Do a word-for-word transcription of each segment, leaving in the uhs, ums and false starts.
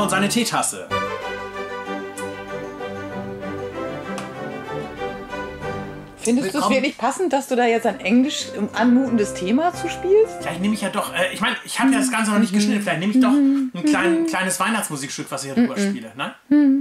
und seine Teetasse. Findest du es wirklich passend, dass du da jetzt ein englisch anmutendes Thema zuspielst? Vielleicht nehme ich ja doch, äh, ich meine, ich habe ja das Ganze noch nicht geschnitten, vielleicht nehme ich doch ein klein, kleines Weihnachtsmusikstück, was ich hier drüber spiele, ne?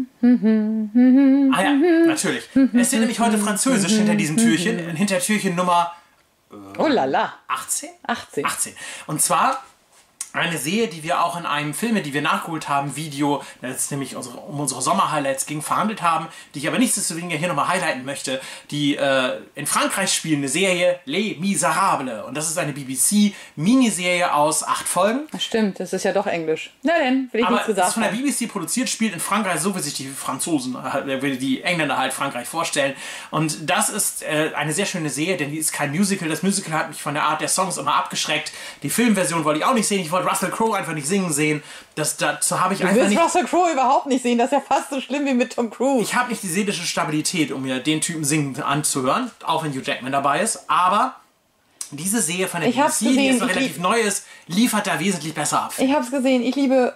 Ah ja, natürlich. Es wird nämlich heute französisch hinter diesem Türchen, hinter Türchen Nummer äh, oh la la. achtzehn? achtzehn. achtzehn. Und zwar eine Serie, die wir auch in einem Film, die wir nachgeholt haben, Video, das ist nämlich unsere, um unsere Sommer-Highlights ging, verhandelt haben, die ich aber nichtsdestoweniger hier nochmal highlighten möchte, die äh, in Frankreich spielende Serie Les Miserables. Und das ist eine B B C-Miniserie aus acht Folgen. Stimmt, das ist ja doch Englisch. Na denn, will ich aber nichts gesagt das ist von der haben. B B C produziert, spielt in Frankreich so, wie sich die Franzosen, äh, die Engländer halt Frankreich vorstellen. Und das ist äh, eine sehr schöne Serie, denn die ist kein Musical. Das Musical hat mich von der Art der Songs immer abgeschreckt. Die Filmversion wollte ich auch nicht sehen. Ich wollte Russell Crowe einfach nicht singen sehen. Das, dazu habe ich Du einfach willst nicht... Russell Crowe überhaupt nicht sehen. Das ist ja fast so schlimm wie mit Tom Cruise. Ich habe nicht die seelische Stabilität, um mir den Typen singen anzuhören, auch wenn Hugh Jackman dabei ist. Aber diese Serie von der Ich B B hab's C, die gesehen. jetzt noch Ich relativ lieb- neu ist, liefert da wesentlich besser ab. Ich hab's gesehen. Ich liebe,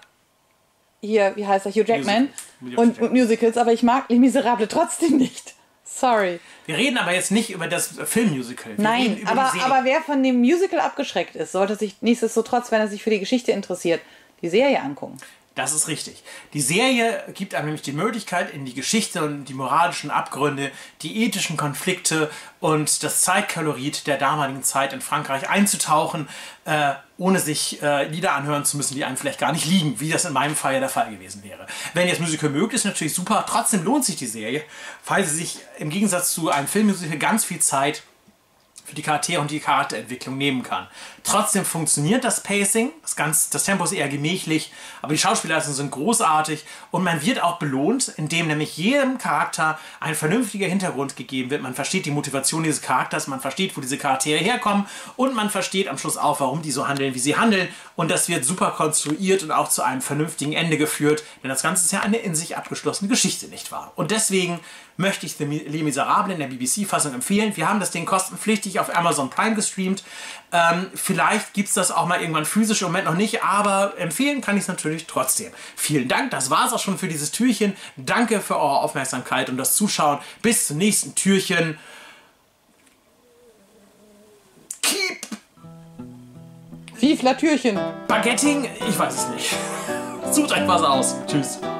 äh, hier, wie heißt er, Hugh Jackman Music- und, und Musicals, aber ich mag Les Miserables trotzdem nicht. Sorry. Wir reden aber jetzt nicht über das Filmmusical. Wir reden Nein, über aber, die Serie. aber wer von dem Musical abgeschreckt ist, sollte sich nichtsdestotrotz, wenn er sich für die Geschichte interessiert, die Serie angucken. Das ist richtig. Die Serie gibt einem nämlich die Möglichkeit, in die Geschichte und die moralischen Abgründe, die ethischen Konflikte und das Zeitkalorit der damaligen Zeit in Frankreich einzutauchen, äh, ohne sich äh, Lieder anhören zu müssen, die einem vielleicht gar nicht liegen, wie das in meinem Fall ja der Fall gewesen wäre. Wenn ihr das Musical mögt, ist natürlich super. Trotzdem lohnt sich die Serie, weil sie sich im Gegensatz zu einem Filmmusical ganz viel Zeit für die Charaktere und die Charakterentwicklung nehmen kann. Trotzdem funktioniert das Pacing, das, ganz, das Tempo ist eher gemächlich, aber die Schauspielleistungen sind großartig und man wird auch belohnt, indem nämlich jedem Charakter ein vernünftiger Hintergrund gegeben wird. Man versteht die Motivation dieses Charakters, man versteht, wo diese Charaktere herkommen und man versteht am Schluss auch, warum die so handeln, wie sie handeln, und das wird super konstruiert und auch zu einem vernünftigen Ende geführt, denn das Ganze ist ja eine in sich abgeschlossene Geschichte, nicht wahr? Und deswegen möchte ich Les Miserables in der B B C-Fassung empfehlen. Wir haben das Ding kostenpflichtig auf Amazon Prime gestreamt. Ähm, vielleicht gibt es das auch mal irgendwann physisch, im Moment noch nicht, aber empfehlen kann ich es natürlich trotzdem. Vielen Dank, das war es auch schon für dieses Türchen. Danke für eure Aufmerksamkeit und das Zuschauen. Bis zum nächsten Türchen. Keep Vive la Türchen! Baguetting? Ich weiß es nicht. Sucht euch was aus. Tschüss.